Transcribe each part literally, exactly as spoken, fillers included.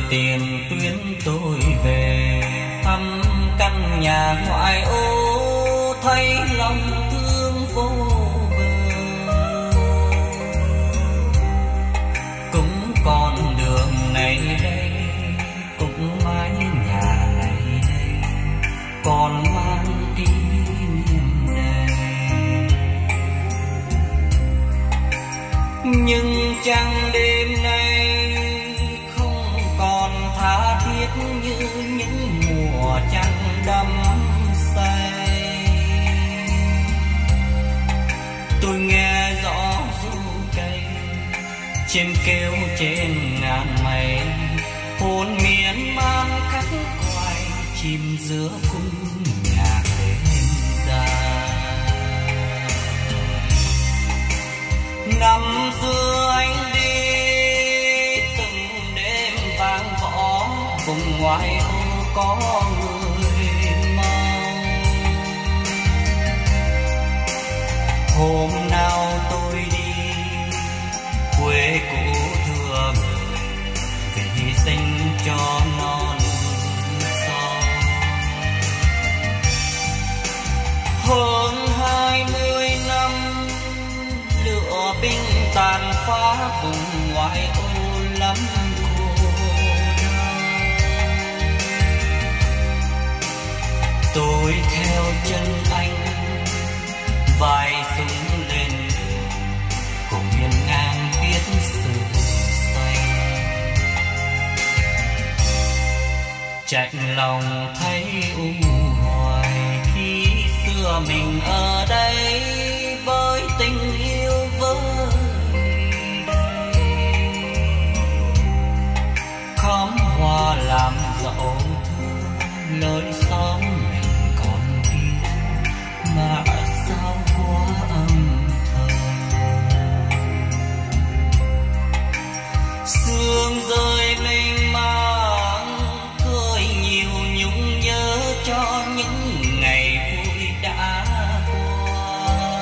tiền tuyến tôi về thăm căn nhà ngoại ô, thấy lòng thương vô bờ. Cũng còn đường này đây, cũng mái nhà này đây, còn mang kỷ niệm này. Nhưng chẳng đêm nay không còn tha thiết như những mùa trăng đắm say. Tôi nghe rõ ru cây chim kêu trên ngàn mây, hồn miên man khắc khoải chìm giữa cung nhạc đêm dài. Năm xưa anh đi từng đêm vang võ, vùng ngoại ô có người mong. Hôm nào tôi đi quê cũ thưa người, vì sinh cho non son. Hơn hai mươi năm lửa binh tàn phá vùng ngoại ô lắm khổ đau. Tôi theo chân anh vai súng lên đường, cùng hiên ngang viết sự xanh. Chạnh lòng thấy u hoài khi xưa mình ở đây với tình yêu với đây. Khóm hoa làm dẫu thơ lối xóm mình còn kia, mà sao quá âm thầm. Sương rơi mênh mang cười nhiều nhung nhớ cho những ngày vui đã qua.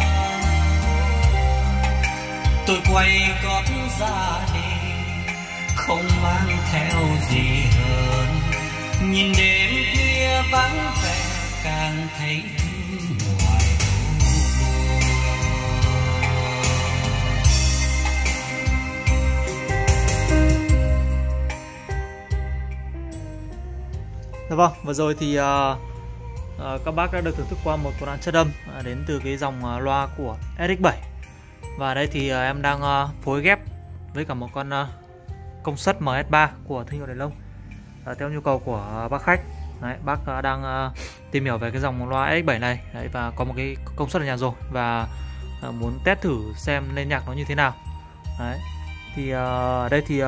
Tôi quay gót ra đi không mang theo gì hơn, nhìn đêm khuya vắng vẻ càng thấy thương ngoài buồn. Dạ vâng, vừa rồi thì uh, uh, các bác đã được thưởng thức qua một đoạn chất âm uh, đến từ cái dòng uh, loa của ét ích bảy. Và đây thì uh, em đang uh, phối ghép với cả một con uh, công suất em ét ba của thương hiệu Đài Lông uh, theo nhu cầu của uh, bác khách. Đấy, bác uh, đang uh, tìm hiểu về cái dòng loa ét ích bảy này. Đấy, và có một cái công suất ở nhà rồi và uh, muốn test thử xem lên nhạc nó như thế nào. Đấy, thì uh, đây thì uh,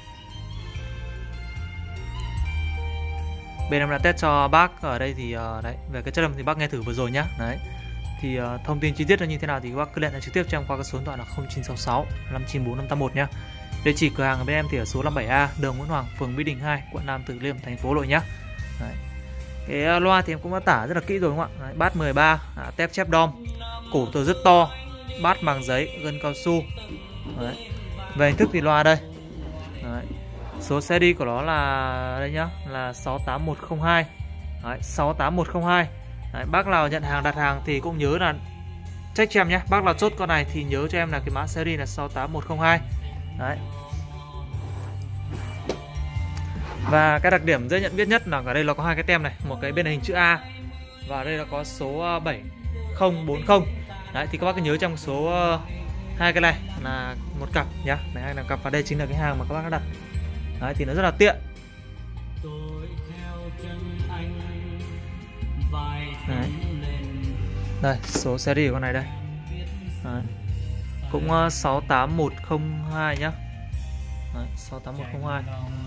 bên em đã test cho bác ở đây thì uh, đấy, về cái chất âm thì bác nghe thử vừa rồi nhá. Đấy, thì uh, thông tin chi tiết là như thế nào thì bác cứ liên hệ trực tiếp cho em qua cái số điện thoại là không chín sáu sáu năm chín bốn năm tám một nhá. Địa chỉ cửa hàng ở bên em thì ở số năm mươi bảy A đường Nguyễn Hoàng, phường Mỹ Đình hai, quận Nam Từ Liêm, thành phố Hà Nội nhá. Đấy, cái uh, loa thì em cũng đã tả rất là kỹ rồi đúng không ạ? Đấy, bát mười ba, à, tép chép đom, cổ từ rất to, bát màng giấy, gân cao su. Đấy, về hình thức thì loa đây. Đấy, số seri của nó là đây nhá, là sáu tám một không hai. Đấy, sáu tám một không hai. Đấy, bác nào nhận hàng đặt hàng thì cũng nhớ là check cho em nhé. Bác nào chốt con này thì nhớ cho em là cái mã seri là sáu tám một không hai. Đấy. Và cái đặc điểm dễ nhận biết nhất là ở đây là có hai cái tem này, một cái bên này hình chữ A và đây là có số bảy không bốn không. Đấy, thì các bác cứ nhớ trong số hai cái này là một cặp nhá. Đấy, hai là cặp và đây chính là cái hàng mà các bác đã đặt. Đấy, thì nó rất là tiện. Đấy. Đây, số series của con này đây. Đấy, cũng uh, sáu tám một không hai nhá. Đấy, sáu tám một không hai.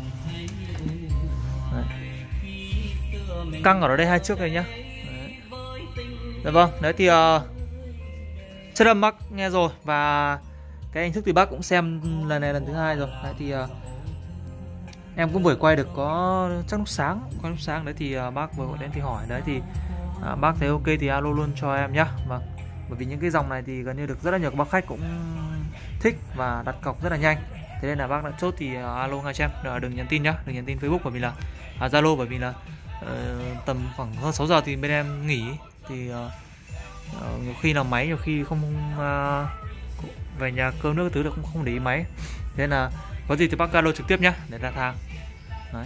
Đấy, căng ở đây hai trước đây nhá. Đấy. Dạ vâng, đấy thì uh, chất âm bác nghe rồi và cái hình thức thì bác cũng xem lần này lần thứ hai rồi. Đấy thì uh, em cũng vừa quay được có chắc lúc sáng, quay lúc sáng đấy thì uh, bác vừa gọi đến thì hỏi đấy thì uh, bác thấy ok thì alo luôn cho em nhá. Vâng, bởi vì những cái dòng này thì gần như được rất là nhiều các bác khách cũng thích và đặt cọc rất là nhanh. Thế nên là bác đã chốt thì uh, alo ngay cho em, đừng nhắn tin nhá, đừng nhắn tin Facebook bởi vì là à, Zalo bởi vì là uh, tầm khoảng hơn sáu giờ thì bên em nghỉ, thì uh, uh, nhiều khi là máy nhiều khi không uh, về nhà cơm nước thứ được cũng không để ý máy. Thế nên là có gì thì bác alo trực tiếp nhá để đặt hàng. Đấy.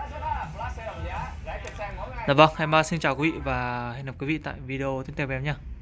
Dạ vâng, em xin chào quý vị và hẹn gặp quý vị tại video tiếp theo của em nhé.